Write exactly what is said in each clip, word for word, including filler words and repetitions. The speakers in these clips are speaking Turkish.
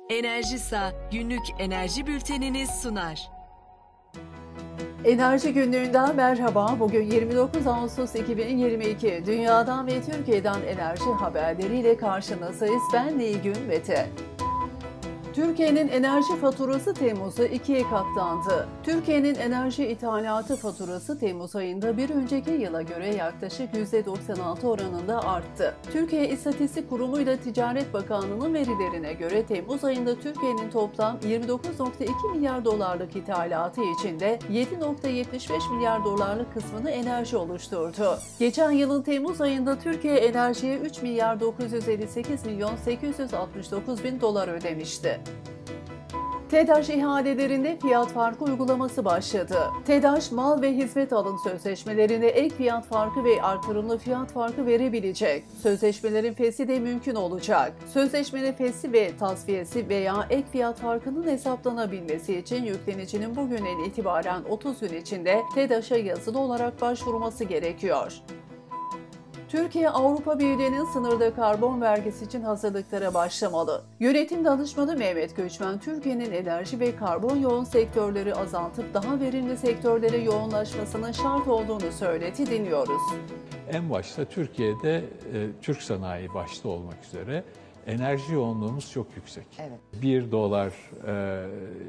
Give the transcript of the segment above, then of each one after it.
Enerjisa günlük enerji bültenini sunar. Enerji günlüğünden merhaba. Bugün yirmi dokuz Ağustos iki bin yirmi iki. Dünyadan ve Türkiye'den enerji haberleriyle karşınızdayız. Ben Nilgün Mete. Türkiye'nin enerji faturası Temmuz'da ikiye katlandı. Türkiye'nin enerji ithalatı faturası Temmuz ayında bir önceki yıla göre yaklaşık yüzde doksan altı oranında arttı. Türkiye İstatistik Kurumu ile Ticaret Bakanlığı'nın verilerine göre Temmuz ayında Türkiye'nin toplam yirmi dokuz virgül iki milyar dolarlık ithalatı içinde yedi virgül yetmiş beş milyar dolarlık kısmını enerji oluşturdu. Geçen yılın Temmuz ayında Türkiye enerjiye üç milyar dokuz yüz elli sekiz milyon sekiz yüz altmış dokuz bin dolar ödemişti. TEDAŞ ihalelerinde fiyat farkı uygulaması başladı. TEDAŞ, mal ve hizmet alım sözleşmelerine ek fiyat farkı ve artırımlı fiyat farkı verebilecek. Sözleşmelerin feshi de mümkün olacak. Sözleşmenin feshi ve tasfiyesi veya ek fiyat farkının hesaplanabilmesi için yüklenicinin bugünden itibaren otuz gün içinde TEDAŞ'a yazılı olarak başvurması gerekiyor. Türkiye, Avrupa Birliği'nin sınırda karbon vergisi için hazırlıklara başlamalı. Yönetim Danışmanı Mehmet Göçmen, Türkiye'nin enerji ve karbon yoğun sektörleri azaltıp daha verimli sektörlere yoğunlaşmasının şart olduğunu söyledi. Dinliyoruz. En başta Türkiye'de e, Türk sanayi başta olmak üzere enerji yoğunluğumuz çok yüksek. Evet. bir dolar e,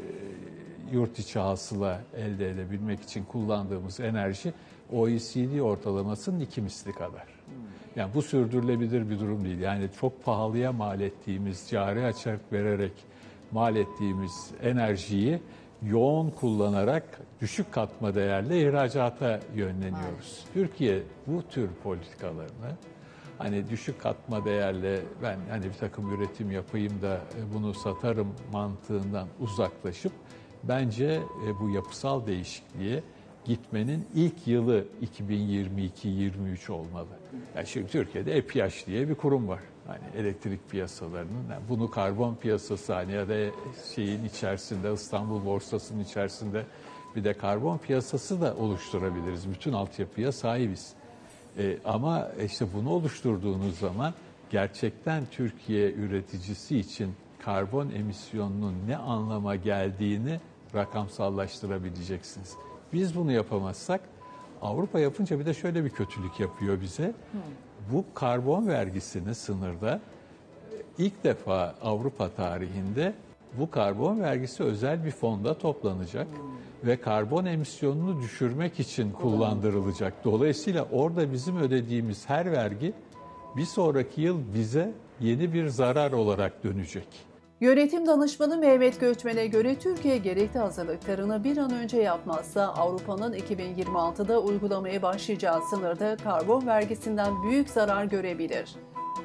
yurt içi hasıla elde edebilmek için kullandığımız enerji O E C D ortalamasının iki misli kadar. Yani bu sürdürülebilir bir durum değil. Yani çok pahalıya mal ettiğimiz, cari açık vererek mal ettiğimiz enerjiyi yoğun kullanarak düşük katma değerli ihracata yönleniyoruz. Aynen. Türkiye bu tür politikalarını hani düşük katma değerle ben hani bir takım üretim yapayım da bunu satarım mantığından uzaklaşıp bence bu yapısal değişikliğe gitmenin ilk yılı iki bin yirmi iki yirmi üç olmalı. Yani şimdi Türkiye'de E P H diye bir kurum var. Hani elektrik piyasalarının, yani bunu karbon piyasası hani ya da şeyin içerisinde, İstanbul borsasının içerisinde bir de karbon piyasası da oluşturabiliriz. Bütün altyapıya sahibiz. Ee, ama işte bunu oluşturduğunuz zaman gerçekten Türkiye üreticisi için karbon emisyonunun ne anlama geldiğini rakamsallaştırabileceksiniz. Biz bunu yapamazsak, Avrupa yapınca bir de şöyle bir kötülük yapıyor bize. Hmm. Bu karbon vergisini sınırda ilk defa Avrupa tarihinde bu karbon vergisi özel bir fonda toplanacak hmm. ve karbon emisyonunu düşürmek için kullandırılacak. Dolayısıyla orada bizim ödediğimiz her vergi bir sonraki yıl bize yeni bir zarar olarak dönecek. Yönetim Danışmanı Mehmet Göçmen'e göre Türkiye gerekli hazırlıklarını bir an önce yapmazsa Avrupa'nın iki bin yirmi altıda uygulamaya başlayacağı sınırda karbon vergisinden büyük zarar görebilir.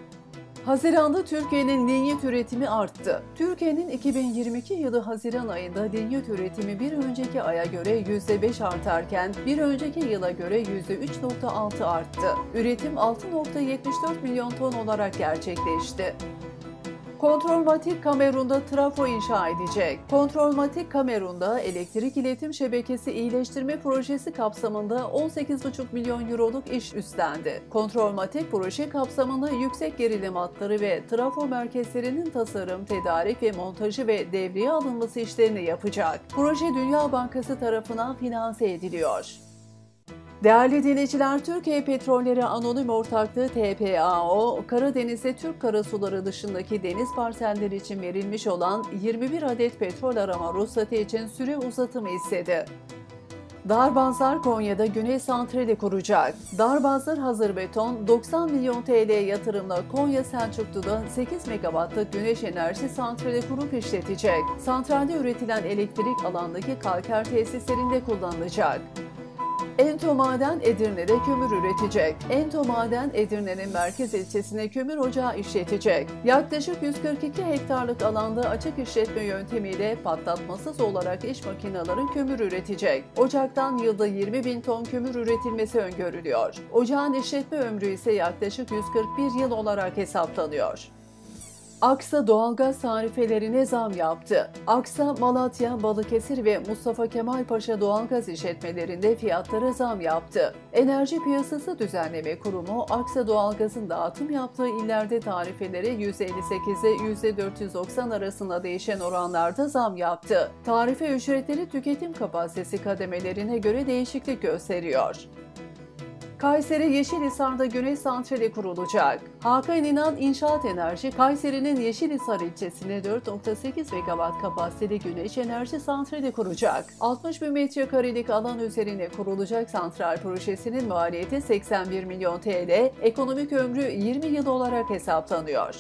Haziran'da Türkiye'nin linyit üretimi arttı. Türkiye'nin iki bin yirmi iki yılı Haziran ayında linyit üretimi bir önceki aya göre yüzde beş artarken bir önceki yıla göre yüzde üç virgül altı arttı. Üretim altı virgül yetmiş dört milyon ton olarak gerçekleşti. Kontrolmatik Kamerun'da trafo inşa edecek. Kontrolmatik Kamerun'da elektrik iletim şebekesi iyileştirme projesi kapsamında on sekiz buçuk milyon euroluk iş üstlendi. Kontrolmatik proje kapsamında yüksek gerilim hatları ve trafo merkezlerinin tasarım, tedarik ve montajı ve devreye alınması işlerini yapacak. Proje Dünya Bankası tarafından finanse ediliyor. Değerli dinleyiciler, Türkiye Petrolleri Anonim Ortaklığı T P A O, Karadeniz'de Türk karasuları dışındaki deniz parselleri için verilmiş olan yirmi bir adet petrol arama ruhsatı için süre uzatımı istedi. Darbazlar Konya'da güneş santrali kuracak. Darbazlar Hazır Beton, doksan milyon T L yatırımla Konya Selçuklu'da sekiz megawattlık güneş enerji santrali kurup işletecek. Santralde üretilen elektrik alandaki kalker tesislerinde kullanılacak. Ento Maden Edirne'de kömür üretecek. Ento Maden Edirne'nin merkez ilçesine kömür ocağı işletecek. Yaklaşık yüz kırk iki hektarlık alanda açık işletme yöntemiyle patlatmasız olarak iş makineleri kömür üretecek. Ocaktan yılda yirmi bin ton kömür üretilmesi öngörülüyor. Ocağın işletme ömrü ise yaklaşık yüz kırk bir yıl olarak hesaplanıyor. Aksa doğalgaz tarifelerine zam yaptı. Aksa, Malatya, Balıkesir ve Mustafa Kemal Paşa doğalgaz işletmelerinde fiyatlara zam yaptı. Enerji Piyasası Düzenleme Kurumu, Aksa doğalgazın dağıtım yaptığı illerde tarifelere yüzde elli sekiz ile yüzde dört yüz doksan arasında değişen oranlarda zam yaptı. Tarife ücretleri tüketim kapasitesi kademelerine göre değişiklik gösteriyor. Kayseri Yeşilhisar'da güneş santrali kurulacak. Hakan İnan İnşaat Enerji, Kayseri'nin Yeşilhisar ilçesine dört nokta sekiz megawatt kapasiteli güneş enerji santrali kuracak. altmış bin metrekarelik alan üzerine kurulacak santral projesinin maliyeti seksen bir milyon T L, ekonomik ömrü yirmi yıl olarak hesaplanıyor.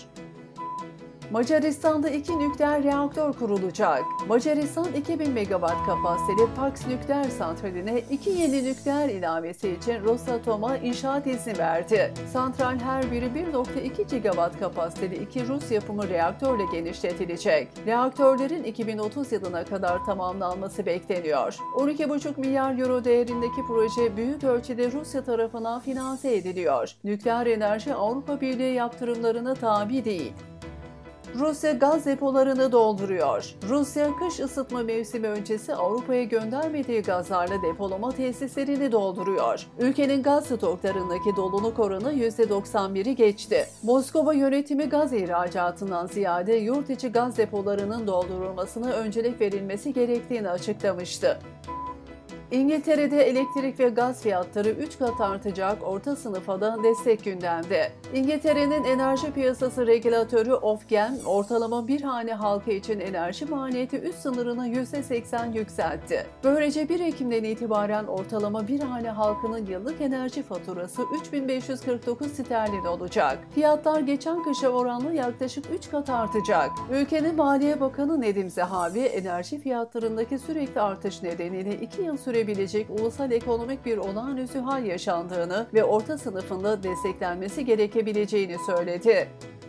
Macaristan'da iki nükleer reaktör kurulacak. Macaristan iki bin megawatt kapasiteli Paks nükleer santraline iki yeni nükleer ilavesi için Rosatom'a inşaat izni verdi. Santral her biri bir nokta iki gigawatt kapasiteli iki Rus yapımı reaktörle genişletilecek. Reaktörlerin iki bin otuz yılına kadar tamamlanması bekleniyor. on iki buçuk milyar euro değerindeki proje büyük ölçüde Rusya tarafından finanse ediliyor. Nükleer enerji Avrupa Birliği yaptırımlarına tabi değil. Rusya gaz depolarını dolduruyor. Rusya, kış ısıtma mevsimi öncesi Avrupa'ya göndermediği gazlarla depolama tesislerini dolduruyor. Ülkenin gaz stoklarındaki doluluk oranı yüzde doksan bir'i geçti. Moskova yönetimi gaz ihracatından ziyade yurt içi gaz depolarının doldurulmasına öncelik verilmesi gerektiğini açıklamıştı. İngiltere'de elektrik ve gaz fiyatları üç kat artacak, orta sınıfa da destek gündemde. İngiltere'nin enerji piyasası regülatörü Ofgem, ortalama bir hane halkı için enerji maliyeti üst sınırını yüzde seksen yükseltti. Böylece bir Ekim'den itibaren ortalama bir hane halkının yıllık enerji faturası üç bin beş yüz kırk dokuz sterlin olacak. Fiyatlar geçen kışa oranla yaklaşık üç kat artacak. Ülkenin Maliye Bakanı Nedim Zehavi, enerji fiyatlarındaki sürekli artış nedeniyle iki yıl süre bilecek ulusal ekonomik bir olağanüstü hal yaşandığını ve orta sınıfında desteklenmesi gerekebileceğini söyledi.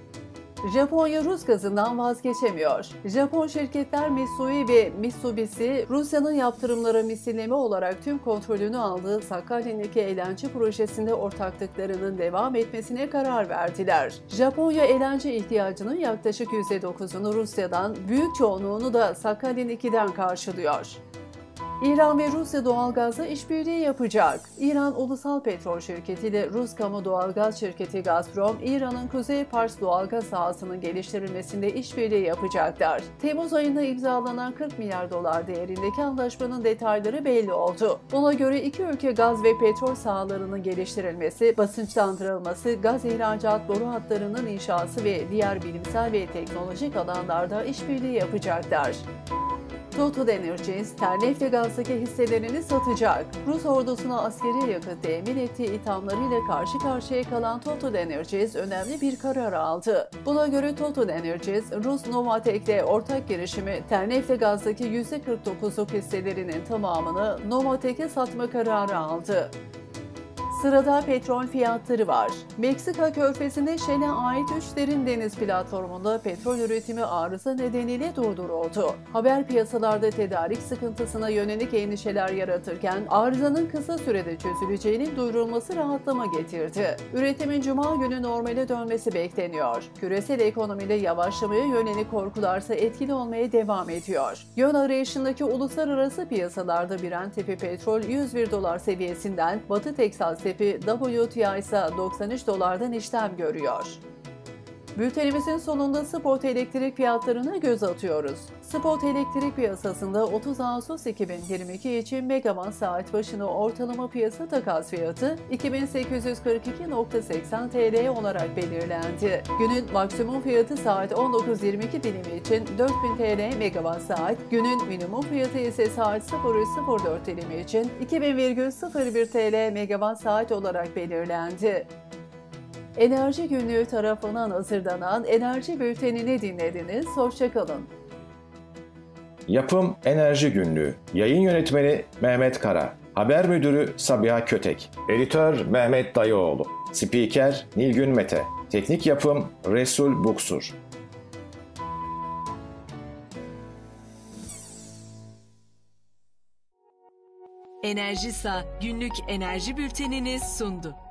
Japonya Rus gazından vazgeçemiyor. Japon şirketler Mitsui ve Mitsubishi, Rusya'nın yaptırımlara misilleme olarak tüm kontrolünü aldığı Sakhalin'deki eğlence projesinde ortaklıklarının devam etmesine karar verdiler. Japonya eğlence ihtiyacının yaklaşık yüzde dokuzunu Rusya'dan, büyük çoğunluğunu da Sakhalin iki'den karşılıyor. İran ve Rusya doğalgazla işbirliği yapacak. İran Ulusal Petrol Şirketi ile Rus Kamu Doğalgaz Şirketi Gazprom, İran'ın Kuzey Pars doğalgaz sahasının geliştirilmesinde işbirliği yapacaklar. Temmuz ayında imzalanan kırk milyar dolar değerindeki anlaşmanın detayları belli oldu. Buna göre iki ülke gaz ve petrol sahalarının geliştirilmesi, basınçlandırılması, gaz ihracat boru hatlarının inşası ve diğer bilimsel ve teknolojik alanlarda işbirliği yapacaklar. Total Energies, Terneftegaz'daki hisselerini satacak. Rus ordusuna askeri yakıt temin ettiği ithamlarıyla karşı karşıya kalan Total Energies önemli bir karar aldı. Buna göre Total Energies, Rus Novatek'le ortak girişimi Terneftegaz'daki yüzde kırk dokuzluk hisselerinin tamamını Novatek'e satma kararı aldı. Sırada petrol fiyatları var. Meksika körfezinde Shell'e ait üç derin deniz platformunda petrol üretimi arıza nedeniyle durduruldu. Haber piyasalarda tedarik sıkıntısına yönelik endişeler yaratırken arızanın kısa sürede çözüleceğinin duyurulması rahatlama getirdi. Üretimin Cuma günü normale dönmesi bekleniyor. Küresel ekonomide yavaşlamaya yönelik korkularsa etkili olmaya devam ediyor. Yön arayışındaki uluslararası piyasalarda Brent tipi petrol yüz bir dolar seviyesinden, Batı Teksas tipi W T I ise doksan üç dolardan işlem görüyor. Bültenimizin sonunda spot elektrik fiyatlarına göz atıyoruz. Spot elektrik piyasasında otuz Ağustos iki bin yirmi iki için megawatt saat başına ortalama piyasa takas fiyatı iki bin sekiz yüz kırk iki nokta seksen T L olarak belirlendi. Günün maksimum fiyatı saat on dokuz yirmi iki dilimi için dört bin T L megawatt saat, günün minimum fiyatı ise saat sıfır üç sıfır dört dilimi için iki bin virgül sıfır bir T L megawatt saat olarak belirlendi. Enerji Günlüğü tarafından hazırlanan Enerji Bülteni'ni dinlediniz. Hoşça kalın. Yapım Enerji Günlüğü. Yayın Yönetmeni Mehmet Kara. Haber Müdürü Sabiha Kötek. Editör Mehmet Dayıoğlu. Spiker Nilgün Mete. Teknik Yapım Resul Buksur. Enerjisa günlük enerji bültenini sundu.